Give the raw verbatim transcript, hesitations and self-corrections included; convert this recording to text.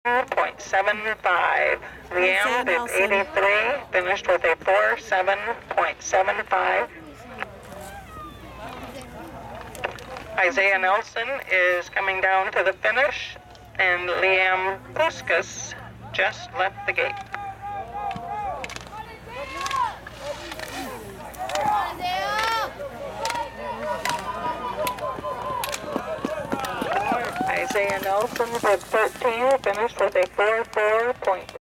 point seven five. Liam Bib eighty-three finished with a four seven point seven five. Isaiah Nelson is coming down to the finish, and Liam Puskas just left the gate. Isaiah Nelson, Bib thirteen, finished with a four four point